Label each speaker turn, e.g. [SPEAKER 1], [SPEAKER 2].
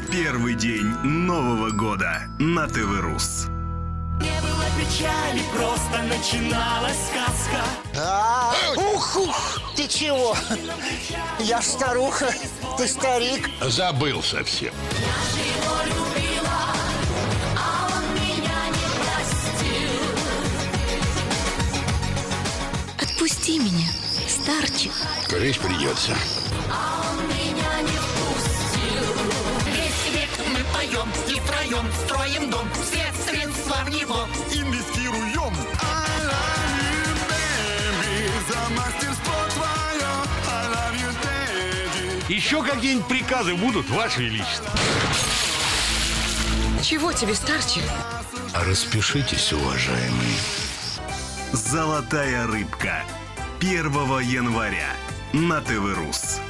[SPEAKER 1] Первый день Нового года на ТВ-Рус.
[SPEAKER 2] Не было печали, просто начиналась сказка.
[SPEAKER 3] Ух, ты чего? Я ж старуха, ты старик.
[SPEAKER 4] Забыл совсем.
[SPEAKER 2] Я же его любила, а он меня не простил.
[SPEAKER 5] Отпусти меня, старчик.
[SPEAKER 4] Крыть придется.
[SPEAKER 2] А он меня не впустил. Весь век мы поем и втроем строим дом. Все средства в него
[SPEAKER 1] Инвестируем. I love you, baby, за мастерство твое. I love you, daddy.
[SPEAKER 6] Еще какие-нибудь приказы будут, Ваше Величество?
[SPEAKER 5] Чего тебе, старчик?
[SPEAKER 4] Распишитесь, уважаемый.
[SPEAKER 1] Золотая рыбка. 1 января на ТВ-Рус.